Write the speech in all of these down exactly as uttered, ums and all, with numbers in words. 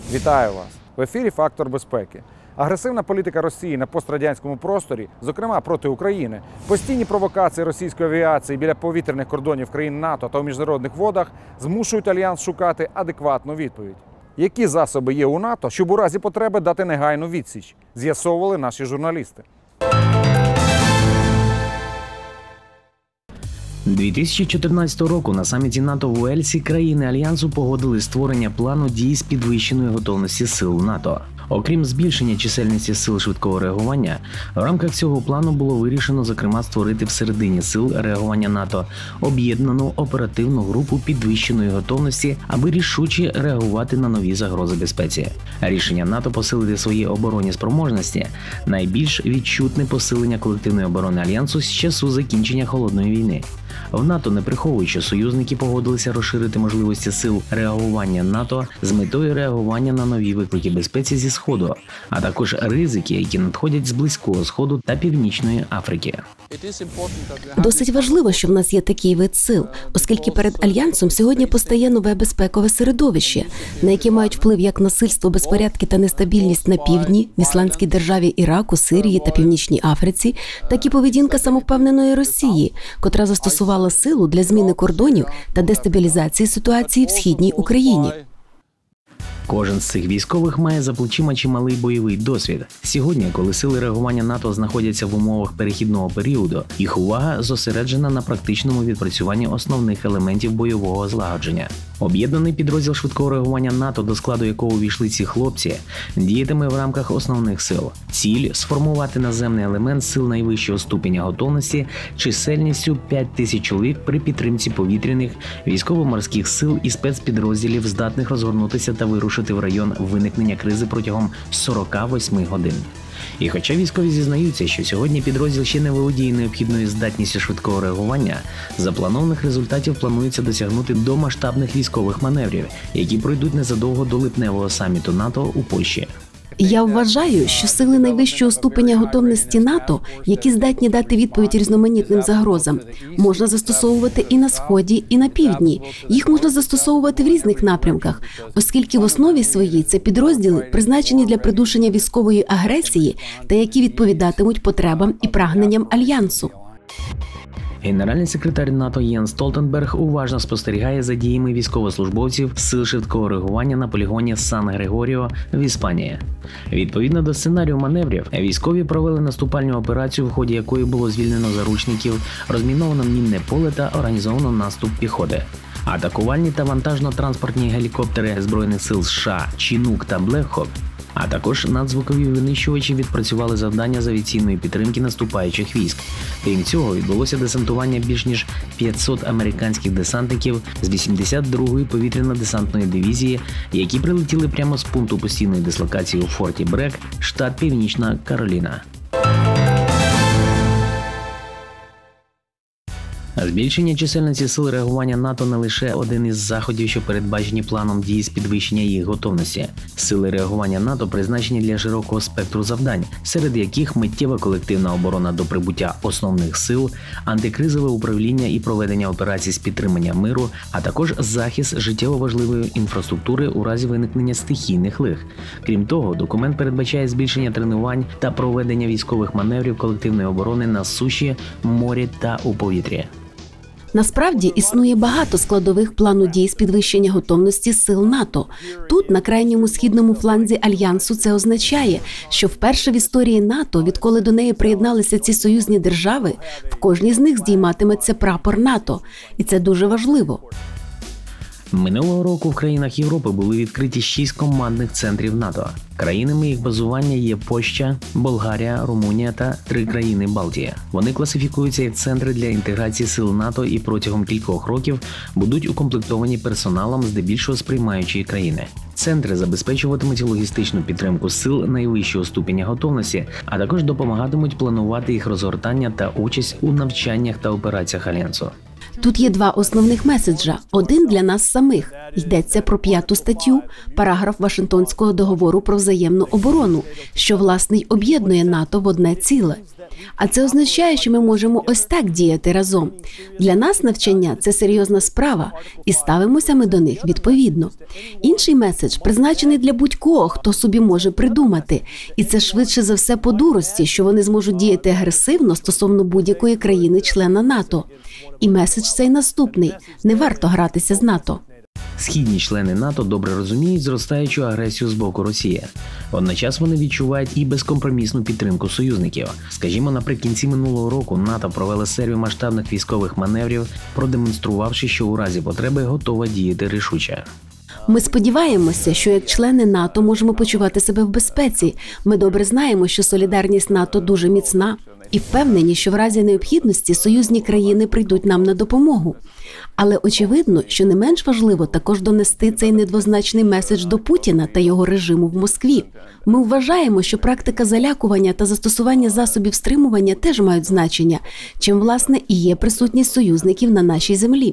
Вітаю вас! В ефірі «Фактор безпеки». Агресивна політика Росії на пострадянському просторі, зокрема проти України, постійні провокації російської авіації біля повітряних кордонів країн НАТО та у міжнародних водах змушують Альянс шукати адекватну відповідь. Які засоби є у НАТО, щоб у разі потреби дати негайну відсіч, з'ясовували наші журналісти. дві тисячі чотирнадцятого року на саміті НАТО в Уельсі країни Альянсу погодили створення плану дій з підвищеної готовності сил НАТО. Окрім збільшення чисельності сил швидкого реагування, в рамках цього плану було вирішено, зокрема, створити всередині сил реагування НАТО об'єднану оперативну групу підвищеної готовності, аби рішуче реагувати на нові загрози безпеці. Рішення НАТО посилити свої оборонні спроможності – найбільш відчутне посилення колективної оборони Альянсу з часу закінчення Холодної війни. В НАТО, не приховуючи, союзники погодилися розширити можливості сил реагування НАТО з метою реагування на нові виклики безпеці зі Сходу, а також ризики, які надходять з Близького Сходу та Північної Африки. Досить важливо, що в нас є такий вид сил, оскільки перед Альянсом сьогодні постає нове безпекове середовище, на яке мають вплив як насильство, безпорядки та нестабільність на півдні, в Ісламській державі Іраку, Сирії та Північній Африці, так і поведінка самовпевненої Росії, котра застосувала силу для зміни кордонів та дестабілізації ситуації в східній Україні. Кожен з цих військових має за плечима чималий бойовий досвід. Сьогодні, коли сили реагування НАТО знаходяться в умовах перехідного періоду, їх увага зосереджена на практичному відпрацюванні основних елементів бойового злагодження. Об'єднаний підрозділ швидкого реагування НАТО, до складу якого увійшли ці хлопці, діятиме в рамках основних сил. Ціль – сформувати наземний елемент сил найвищого ступеня готовності чисельністю п'ять тисяч чоловік при підтримці повітряних, військово-морських сил і спецпідрозділів, здатних розгорнутися та вирушити в район виникнення кризи протягом сорока восьми годин. І хоча військові зізнаються, що сьогодні підрозділ ще не володіє необхідною здатністю швидкого реагування, запланованих результатів планується досягнути до масштабних військових маневрів, які пройдуть незадовго до липневого саміту НАТО у Польщі. Я вважаю, що сили найвищого ступеня готовності НАТО, які здатні дати відповідь різноманітним загрозам, можна застосовувати і на Сході, і на Півдні. Їх можна застосовувати в різних напрямках, оскільки в основі своїй це підрозділи, призначені для придушення військової агресії та які відповідатимуть потребам і прагненням Альянсу. Генеральний секретар НАТО Єнс Столтенберг уважно спостерігає за діями військовослужбовців сил швидкого реагування на полігоні Сан-Грегоріо в Іспанії. Відповідно до сценарію маневрів, військові провели наступальну операцію, в ході якої було звільнено заручників, розміновано мінне поле та організовано наступ піхоти. Атакувальні та вантажно-транспортні гелікоптери Збройних сил США «Чінук» та «Блекхок», а також надзвукові винищувачі відпрацювали завдання з авіаційної підтримки наступаючих військ. Крім цього, відбулося десантування більш ніж п'ятсот американських десантників з вісімдесят другої повітряно-десантної дивізії, які прилетіли прямо з пункту постійної дислокації у форті Брек, штат Північна Кароліна. Збільшення чисельності сил реагування НАТО не лише один із заходів, що передбачені планом дій з підвищення їх готовності. Сили реагування НАТО призначені для широкого спектру завдань, серед яких миттєва колективна оборона до прибуття основних сил, антикризове управління і проведення операцій з підтримання миру, а також захист життєво важливої інфраструктури у разі виникнення стихійних лих. Крім того, документ передбачає збільшення тренувань та проведення військових маневрів колективної оборони на суші, морі та у повітрі. Насправді, існує багато складових плану дій з підвищення готовності сил НАТО. Тут, на крайньому східному фланзі Альянсу, це означає, що вперше в історії НАТО, відколи до неї приєдналися ці союзні держави, в кожній з них здійматиметься прапор НАТО. І це дуже важливо. Минулого року в країнах Європи були відкриті шість командних центрів НАТО. Країнами їх базування є Польща, Болгарія, Румунія та три країни Балтії. Вони класифікуються як центри для інтеграції сил НАТО і протягом кількох років будуть укомплектовані персоналом здебільшого сприймаючої країни. Центри забезпечуватимуть логістичну підтримку сил найвищого ступеня готовності, а також допомагатимуть планувати їх розгортання та участь у навчаннях та операціях Альянсу. Тут є два основних меседжа. Один для нас самих. Йдеться про п'яту статтю, параграф Вашингтонського договору про взаємну оборону, що, власне, й об'єднує НАТО в одне ціле. А це означає, що ми можемо ось так діяти разом. Для нас навчання – це серйозна справа, і ставимося ми до них відповідно. Інший меседж призначений для будь-кого, хто собі може придумати. І це швидше за все по дурості, що вони зможуть діяти агресивно стосовно будь-якої країни-члена НАТО. І меседж цей наступний – не варто гратися з НАТО. Східні члени НАТО добре розуміють зростаючу агресію з боку Росії. Водночас вони відчувають і безкомпромісну підтримку союзників. Скажімо, наприкінці минулого року НАТО провело серію масштабних військових маневрів, продемонструвавши, що у разі потреби готова діяти рішуче. Ми сподіваємося, що як члени НАТО можемо почувати себе в безпеці. Ми добре знаємо, що солідарність НАТО дуже міцна. І впевнені, що в разі необхідності союзні країни прийдуть нам на допомогу. Але очевидно, що не менш важливо також донести цей недвозначний меседж до Путіна та його режиму в Москві. Ми вважаємо, що практика залякування та застосування засобів стримування теж мають значення, чим, власне, і є присутність союзників на нашій землі.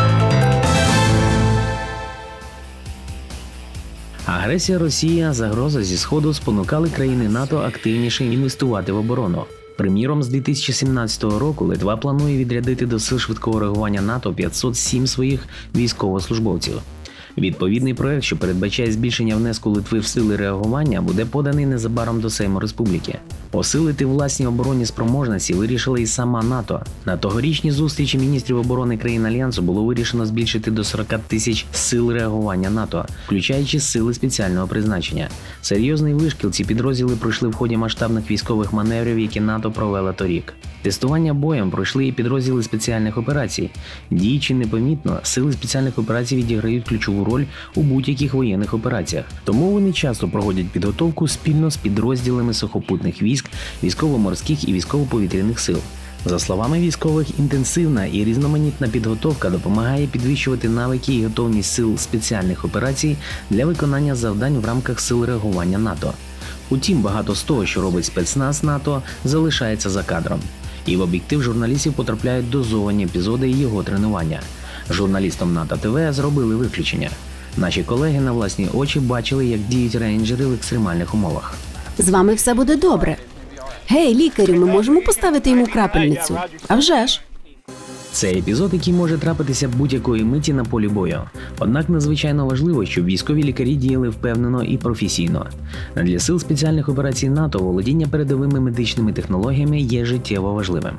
Агресія Росії, загроза зі Сходу спонукали країни НАТО активніше інвестувати в оборону. Приміром, з дві тисячі сімнадцятого року Литва планує відрядити до сил швидкого реагування НАТО п'ятсот сім своїх військовослужбовців. Відповідний проект, що передбачає збільшення внеску Литви в сили реагування, буде поданий незабаром до Сейму Республіки. Посилити власні оборонні спроможності вирішила і сама НАТО. На тогорічній зустрічі міністрів оборони країн Альянсу було вирішено збільшити до сорок тисяч сил реагування НАТО, включаючи сили спеціального призначення. Серйозний вишкіл ці підрозділи пройшли в ході масштабних військових маневрів, які НАТО провела торік. Тестування боєм пройшли і підрозділи спеціальних операцій. Діючи непомітно, сили спеціальних операцій відіграють ключову роль у будь-яких воєнних операціях. Тому вони часто проводять підготовку спільно з підрозділами сухопутних військ, військово-морських і військово-повітряних сил. За словами військових, інтенсивна і різноманітна підготовка допомагає підвищувати навики і готовність сил спеціальних операцій для виконання завдань в рамках сил реагування НАТО. Утім, багато з того, що робить спецназ НАТО, залишається за кадром. І в об'єктив журналістів потрапляють дозовані епізоди його тренування. Журналістам НАТО ТВ зробили виключення. Наші колеги на власні очі бачили, як діють рейнджери в екстремальних умовах. З вами все буде добре. Гей, лікарю, ми можемо поставити йому крапельницю? А вже ж. Це епізод, який може трапитися будь-якої миті на полі бою. Однак надзвичайно важливо, щоб військові лікарі діяли впевнено і професійно. Для сил спеціальних операцій НАТО володіння передовими медичними технологіями є життєво важливим.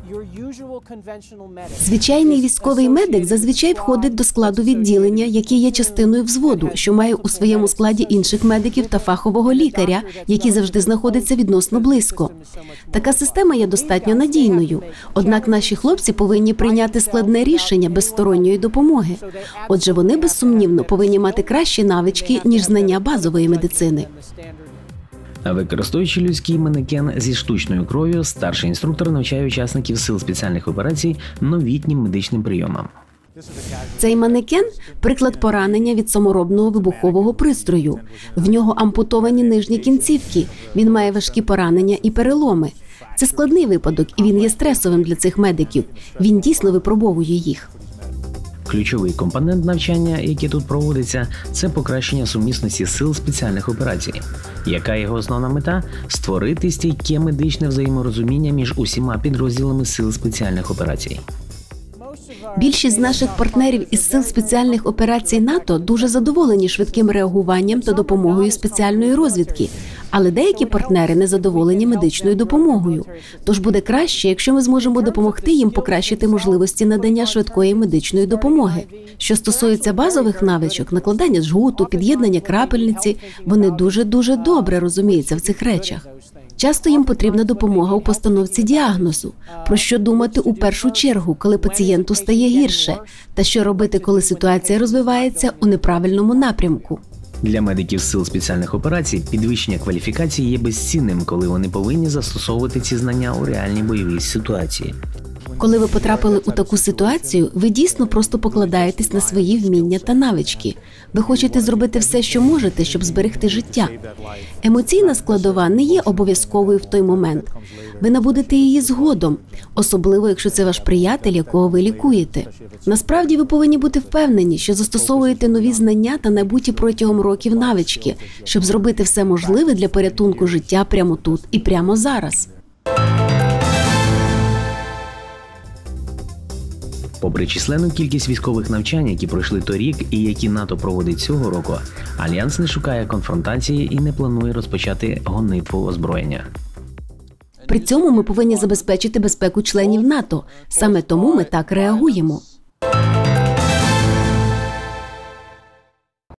Звичайний військовий медик зазвичай входить до складу відділення, яке є частиною взводу, що має у своєму складі інших медиків та фахового лікаря, який завжди знаходиться відносно близько. Така система є достатньо надійною. Однак наші хлопці повинні прийняти складне рішення без сторонньої допомоги. Отже, вони, безсумнівно, повинні мати кращі навички, ніж знання базової медицини. Використовуючи людський манекен зі штучною кров'ю, старший інструктор навчає учасників сил спеціальних операцій новітнім медичним прийомам. Цей манекен – приклад поранення від саморобного вибухового пристрою. В нього ампутовані нижні кінцівки, він має важкі поранення і переломи. Це складний випадок, і він є стресовим для цих медиків. Він дійсно випробовує їх. Ключовий компонент навчання, який тут проводиться, це покращення сумісності сил спеціальних операцій. Яка його основна мета? Створити стійке медичне взаєморозуміння між усіма підрозділами сил спеціальних операцій. Більшість з наших партнерів із сил спеціальних операцій НАТО дуже задоволені швидким реагуванням та допомогою спеціальної розвідки, але деякі партнери не задоволені медичною допомогою. Тож буде краще, якщо ми зможемо допомогти їм покращити можливості надання швидкої медичної допомоги. Що стосується базових навичок, накладання жгуту, під'єднання крапельниці, вони дуже-дуже добре розуміються в цих речах. Часто їм потрібна допомога у постановці діагнозу. Про що думати у першу чергу, коли пацієнту стає гірше, та що робити, коли ситуація розвивається у неправильному напрямку. Для медиків сил спеціальних операцій підвищення кваліфікації є безцінним, коли вони повинні застосовувати ці знання у реальній бойовій ситуації. Коли ви потрапили у таку ситуацію, ви дійсно просто покладаєтесь на свої вміння та навички. Ви хочете зробити все, що можете, щоб зберегти життя. Емоційна складова не є обов'язковою в той момент. Ви набудете її згодом, особливо, якщо це ваш приятель, якого ви лікуєте. Насправді, ви повинні бути впевнені, що застосовуєте нові знання та набуті протягом років навички, щоб зробити все можливе для порятунку життя прямо тут і прямо зараз. Попри численну кількість військових навчань, які пройшли торік і які НАТО проводить цього року, Альянс не шукає конфронтації і не планує розпочати гонитву озброєння. При цьому ми повинні забезпечити безпеку членів НАТО. Саме тому ми так реагуємо.